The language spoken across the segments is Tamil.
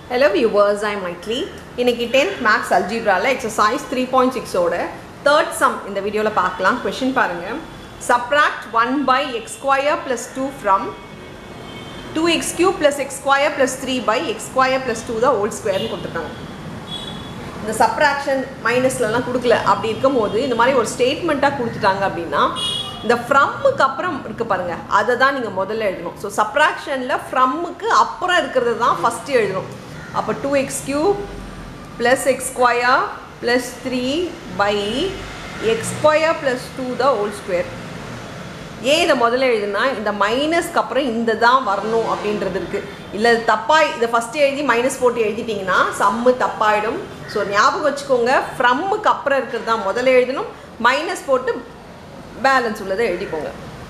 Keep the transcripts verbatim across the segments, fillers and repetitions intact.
Hello viewers, I am Mythili. இன்னைக்கு tenth Maths Algebra exercise three point six ஓட third sum இந்த வீடியோல பார்க்கலாம். Question பாருங்க. Subtract one by x square plus two from two x cube plus x square plus three by x square plus two the whole square னு கொடுத்திருக்காங்க. இந்த subtraction minusலலாம் கொடுக்கல. அப்படி இருக்கும்போது இந்த மாதிரி ஒரு ஸ்டேட்மென்ட்டா கொடுத்துட்டாங்க அப்படினா இந்த from க்கு அப்புறம் இருக்கு பாருங்க. அத தான் நீங்க முதல்ல எழுதணும். சோ subtractionல from க்கு அப்புறம் இருக்குறது தான் ஃபர்ஸ்ட் எழுதணும். அப்ப two x cube plus x square plus three by x square plus two the whole square. ஏன் இத முதல்ல எழுதுனா இந்த மைனஸ்க்கு அப்புறம் இந்த தான் வரணும் அப்படின்றது இருக்கு. இல்ல தப்பா இத ஃபர்ஸ்ட் எழுதி மைனஸ் போட்டு எழுதிட்டீங்கன்னா சம் தப்பாயிடும். சோ ஞாபகம் வச்சுக்கோங்க from க்கு அப்புறம் இருக்குறது தான் முதல்ல எழுதணும். மைனஸ் போட்டு பேலன்ஸ் உள்ளதை எழுதிக்கோங்க.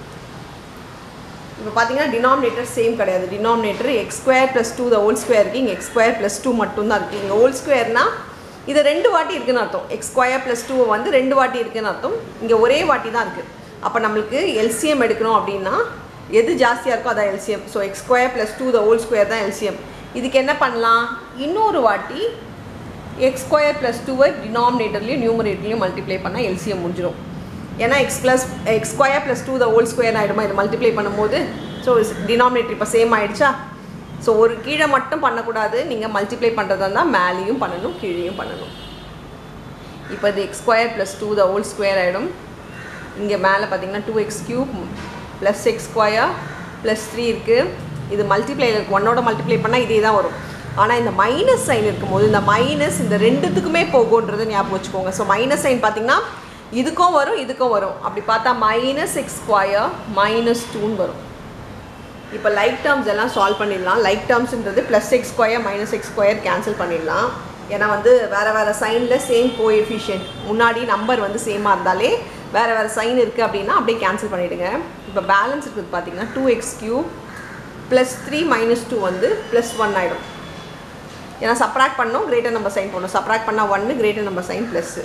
இப்போ பாத்தீங்கன்னா denominator சேம் கிடையாது. denominator x square plus two the whole square இருக்கு. இங்க x square plus two மட்டும் தான் இருக்கு. இங்க whole squareனா இது ரெண்டு வாட்டி இருக்குன்னு அர்த்தம். x square plus two வந்து ரெண்டு வாட்டி இருக்குன்னு அர்த்தம். இங்க ஒரே வாட்டி தான் இருக்கு. அப்ப நமக்கு L C M எடுக்கணும் அப்படினா எது ஜாஸ்தியா இருக்கோ அதான் L C M. So x square plus two the whole square தான் L C M. இதுக்கு என்ன பண்ணலாம்? இன்னொரு வாட்டி x square plus two ஐ denominatorலயும் numeratorலயும் மல்டிப்ளை பண்ணா L C M முடிஞ்சிரும். ஏனா x plus x square plus two the whole square ஆயிடுமா இத மல்டிப்ளை பண்ணும்போது. சோ denominator இப்ப சேம் ஆயிடுச்சா? சோ ஒரு கீழ மட்டும் பண்ண கூடாது. நீங்க மல்டிப்ளை பண்றதா இருந்தா மேலயும் பண்ணனும் கீழேயும் பண்ணனும். இப்போ இது x square plus two the whole square ஆயிடும். இங்க மேல பாத்தீங்கன்னா two x cube plus x square plus three இருக்கு. இது மல்டிப்ளைல இருக்கு. one ஓட மல்டிப்ளை பண்ணா இதே தான் வரும். ஆனா இந்த மைனஸ் சைன் இருக்கும்போது இந்த மைனஸ் இந்த ரெண்டுத்துக்குமே போகும்ன்றது ஞாபகம் வச்சுக்கோங்க. சோ மைனஸ் சைன் பாத்தீங்கன்னா இதுக்கும் வரும் இதுக்கும் வரும். அப்படி பார்த்தா minus x square minus two ன்னு வரும். இப்போ லைக் டேர்ம்ஸ் எல்லாம் சால்வ் பண்ணிடலாம். லைக் டேர்ம்ஸ்ன்றது plus x square minus x square cancel பண்ணிடலாம். ஏன்னா வந்து வேற வேற சைன்ல சேம் கோஎஃபிஷியன்ட் முன்னாடி நம்பர் வந்து சேமா இருந்தாலே வேற வேற சைன் இருக்கு அப்படினா அப்படியே கேன்சல் பண்ணிடுங்க. இப்போ பேலன்ஸ் இருக்குது பாத்தீங்கன்னா two x cube plus three minus two வந்து plus one ஆயிடும். ஏன்னா சப்ட்ராக்ட் பண்ணோம் கிரேட்டர் நம்பர் சைன் போடணும். சப்ட்ராக்ட் பண்ணா one greater number sign plus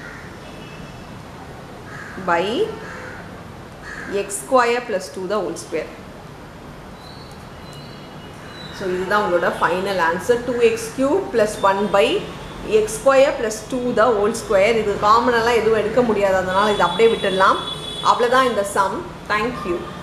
by x square plus two the whole square. So இதுதான் உங்களோட final answer. two x cube plus one by x square plus two the whole square. இது காமனாலாம் எதுவும் எடுக்க முடியாது. அதனால இது அப்படியே விட்டுடலாம். அவ்வளவுதான் இந்த சம். Thank you.